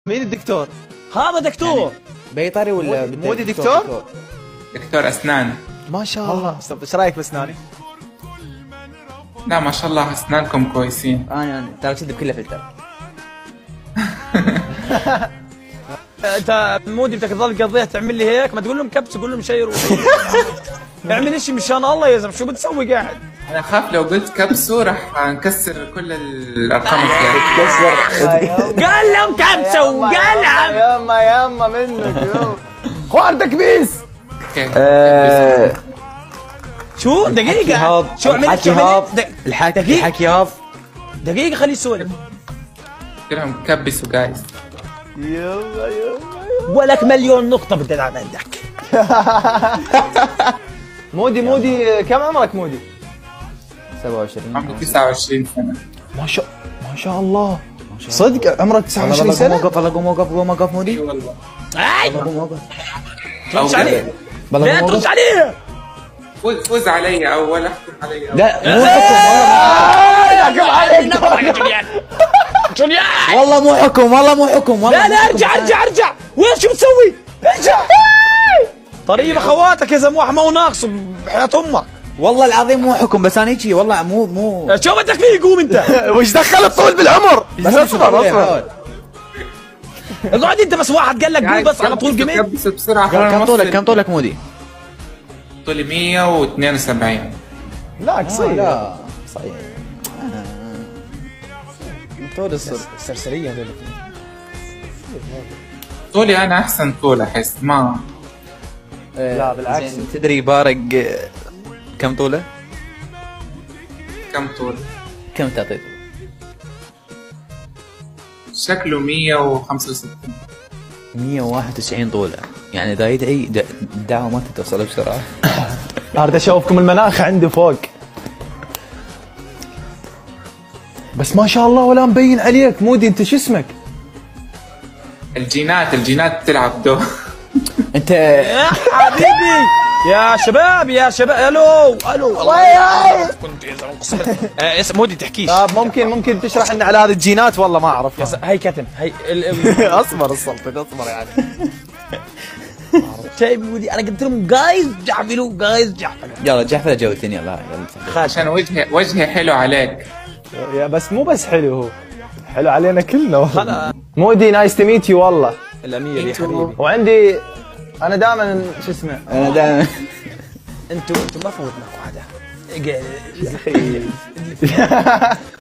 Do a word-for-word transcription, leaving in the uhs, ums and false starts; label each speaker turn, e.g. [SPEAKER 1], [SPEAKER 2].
[SPEAKER 1] مين الدكتور؟
[SPEAKER 2] هذا دكتور
[SPEAKER 3] بيطري ولا
[SPEAKER 1] مودي- مودي دكتور؟
[SPEAKER 4] دكتور أسنان.
[SPEAKER 1] ما شاء الله. طب ايش رايك باسناني؟
[SPEAKER 4] لا ما شاء الله أسنانكم كويسين.
[SPEAKER 3] انا ترى كذب كله فلتر.
[SPEAKER 2] انت مودي بدك تظل قضيها تعمل لي هيك؟ ما تقول لهم كبس، قول لهم شيء اعمل شيء مشان الله يا زلمه، شو بتسوي قاعد؟
[SPEAKER 4] أنا أخاف لو قلت كبسوا راح نكسر كل الأرقام الثانية.
[SPEAKER 2] قال لهم كبسوا قال لهم
[SPEAKER 1] يما يما منك يما خواردك بيس.
[SPEAKER 4] كيف؟
[SPEAKER 2] شو دقيقة
[SPEAKER 3] هاب
[SPEAKER 2] شو عملت
[SPEAKER 3] الحكي
[SPEAKER 2] شو
[SPEAKER 3] هاب
[SPEAKER 2] عملت؟ دق-
[SPEAKER 3] الحكي
[SPEAKER 2] دقيقة
[SPEAKER 3] الحكي هاب
[SPEAKER 2] دقيقة خليه يسولف.
[SPEAKER 4] قلت لهم كبسوا جايز.
[SPEAKER 1] يلا يلا
[SPEAKER 2] ولك مليون نقطة بدي عندك.
[SPEAKER 1] مودي مودي كم عمرك مودي؟
[SPEAKER 3] سبعة وعشرين.
[SPEAKER 4] عمري تسعة وعشرين سنة.
[SPEAKER 1] ما شاء ما شاء الله. صدق عمرك تسعة وعشرين سنة؟
[SPEAKER 3] قوم وقف، والله قوم وقف، قوم وقف
[SPEAKER 4] اي
[SPEAKER 3] مودي.
[SPEAKER 4] والله.
[SPEAKER 2] اي
[SPEAKER 3] قوم وقف.
[SPEAKER 2] تردش عليه،
[SPEAKER 3] والله
[SPEAKER 2] لا
[SPEAKER 3] قوم
[SPEAKER 2] تردش
[SPEAKER 3] وقف.
[SPEAKER 2] عليه.
[SPEAKER 4] فوز فوز علي أو ولا احكم علي أو.
[SPEAKER 3] لا مو حكم
[SPEAKER 2] جوليان
[SPEAKER 3] والله، والله مو حكم، والله مو حكم، والله
[SPEAKER 2] لا لا
[SPEAKER 3] مو حكم.
[SPEAKER 2] ارجع ارجع ارجع، وين شو بتسوي؟ ارجع طريب اخواتك يا زلمه، ما هو ناقص بحياة امك.
[SPEAKER 3] والله العظيم مو حكم، بس انا هيجي والله مو مو
[SPEAKER 2] شو بدك فيه؟ قوم انت.
[SPEAKER 1] وش دخل الطول بالعمر؟ بس اصبر اصبر.
[SPEAKER 2] اقعد انت بس، واحد قال لك قول بس على طول قمت.
[SPEAKER 4] كبسوا بسرعة.
[SPEAKER 3] كم طولك؟ كم طولك مودي؟
[SPEAKER 4] طولي مية واثنين وسبعين.
[SPEAKER 1] لا قصير.
[SPEAKER 3] لا صحيح. طول الصدق.
[SPEAKER 2] سرسرية هذول.
[SPEAKER 4] طولي أنا أحسن طول أحس ما.
[SPEAKER 1] لا بالعكس.
[SPEAKER 3] زين، تدري بارق كم طوله؟
[SPEAKER 4] كم طول؟
[SPEAKER 3] كم تعطيته؟
[SPEAKER 4] شكله مية وخمسة وستين.
[SPEAKER 3] مية وواحد وتسعين طوله، يعني اذا يدعي د- الدعوه ما تتوصل بسرعه.
[SPEAKER 1] اريد اشوفكم المناخ عندي فوق. بس ما شاء الله ولا مبين عليك مودي، انت شو اسمك؟
[SPEAKER 4] الجينات الجينات تلعب دور.
[SPEAKER 3] انت
[SPEAKER 2] يا حبيبي يا شباب يا شباب، الو الو والله كنت يا زلمه اقسم بالله. آه، اسم مودي تحكيش.
[SPEAKER 1] طيب ممكن ممكن تشرح لنا على هذه الجينات؟ والله ما اعرف.
[SPEAKER 2] يا س- هي كتم هي ال- ال-
[SPEAKER 1] اصبر السلطة اصبر يعني.
[SPEAKER 2] شايف مودي، انا قلت لهم جايز جعفلوا جايز جعفلوا.
[SPEAKER 3] يلا جعفر جاوبتني، يلا يلا.
[SPEAKER 4] عشان وجهي وجهي حلو عليك.
[SPEAKER 1] يا بس مو بس حلو، هو حلو علينا كلنا والله.
[SPEAKER 2] خلا
[SPEAKER 1] مودي نايس تو ميت يو والله.
[SPEAKER 2] الامير يا حبيبي.
[SPEAKER 1] وعندي انا دائما شو اسمه
[SPEAKER 3] انا دائما
[SPEAKER 2] انتوا انتوا ما فوت معكم هذا.
[SPEAKER 1] يا اخي